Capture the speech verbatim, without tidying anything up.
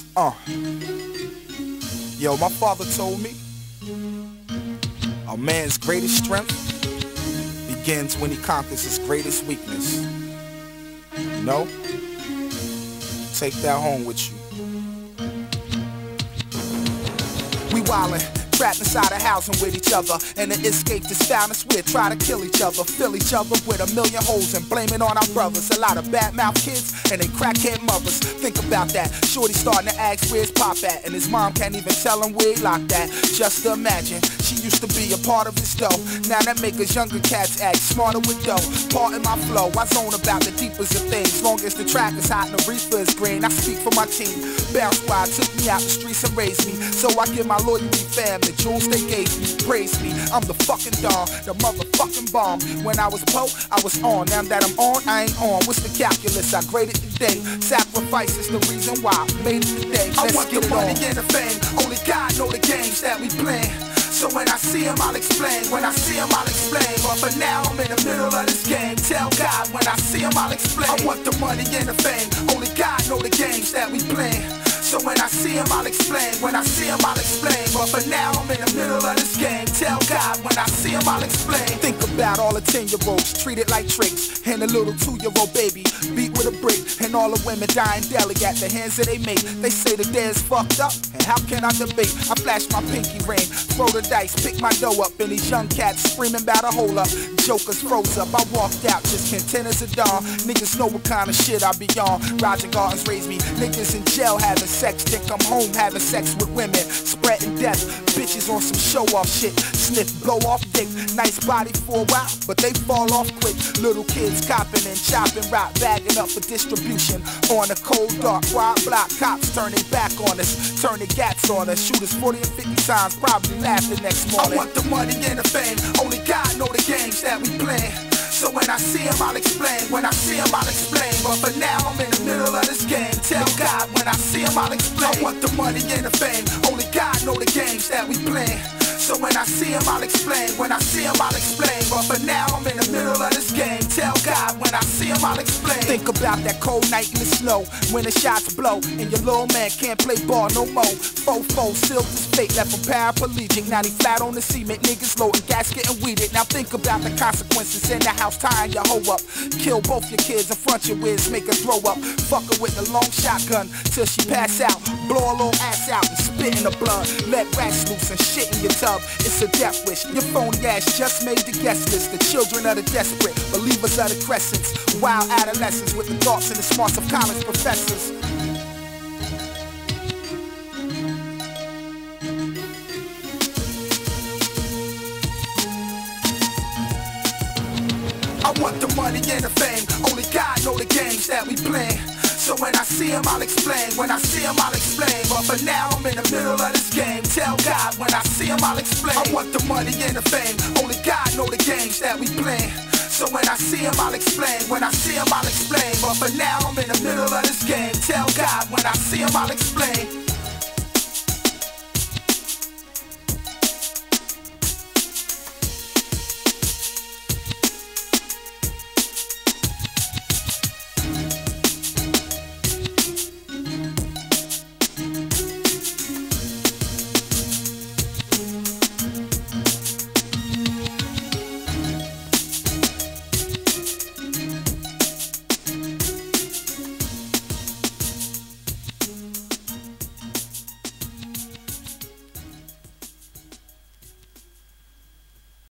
Uh. Yo, my father told me a man's greatest strength begins when he conquers his greatest weakness. You know? Take that home with you. We wildin', trapped inside a housing with each other, and the escape is found us with. Try to kill each other, fill each other with a million holes and blame it on our brothers. A lot of bad mouth kids and they crackhead mothers. Think about that. Shorty starting to ask where's Pop at, and his mom can't even tell him where he locked at. Just imagine, she used to be a part of his dough. Now that make us younger cats act smarter with dough. Part in my flow, I zone about the deepest of things. Long as the track is hot and the reefer is green, I speak for my team. Bounce Squad took me out the streets and raised me, so I give my loyalty fam the jewels they gave me. Praise me, I'm the fucking Don, the motherfucking bomb. When I was po, I was on. Now that I'm on, I ain't on. What's the calculus? I graded today. Sacrifice is the reason why I made it today. Let's I want get the money on. And the fame. Only God know the games that we play. So when I see him, I'll explain. When I see him, I'll explain. But for now, I'm in the middle of this game. Tell God when I see him, I'll explain. I want the money and the fame. Only God know the games that we play. So when I see him, I'll explain. When I see him, I'll explain. But for now, I'm in the middle of this game. Tell God when I see him, I'll explain. Think about all the ten-year-olds treated like tricks, and a little two-year-old baby beat with a brick, and all the women dying daily at the hands of they mate. They say the day's fucked up, and how can I debate? I flash my pinky ring, throw the dice, pick my dough up, and these young cats screaming about a hole up. Jokers froze up, I walked out just content as a dawn. Niggas know what kind of shit I be on. Roger Gardens raised me, niggas in jail having sex, think I'm home having sex with women, spreading death. Bitches on some show-off shit, sniff, blow off dick. Nice body for a while, but they fall off quick. Little kids copping and chopping rock, bagging up for distribution. On a cold, dark, quiet block, cops turn their back on us, turn their gats on us. Shoot us forty and fifty times, probably laugh the next morning. I want the money and the fame, only God know the games that we play. So when I see him, I'll explain. When I see him, I'll explain. But for now, I'm in the middle of this game. Tell God when I see him, I'll explain. I want the money and the fame, only God know the games that we play. So when I see him, I'll explain. When I see him, I'll explain. But for now, I'm in the middle of this game. Tell God when I see him, I'll explain. Think about that cold night in the snow, when the shots blow and your little man can't play ball no more. Fofo sealed his fate, left him paraplegic. Now he flat on the cement, niggas loading gas getting weeded. Now think about the consequences in the house, tying your hoe up. Kill both your kids in front your whiz, make her throw up. Fuck her with a long shotgun till she pass out. Blow a little ass out and spit in the blood. Let rats loose and shit in your tub. It's a death wish. Your phony ass just made the guest list. The children of the desperate, believers of the crescents. Wild adolescents with the thoughts and the smarts of college professors. I want the money and the fame, only God know the games that we play. So when I see him, I'll explain. When I see him, I'll explain. But for now, I'm in the middle of this game. Tell God when I see him, I'll explain. I want the money and the fame, only God know the games that we play. So when I see him, I'll explain. When I see him, I'll explain. But for now, I'm in the middle of this game. Tell God when I see him, I'll explain.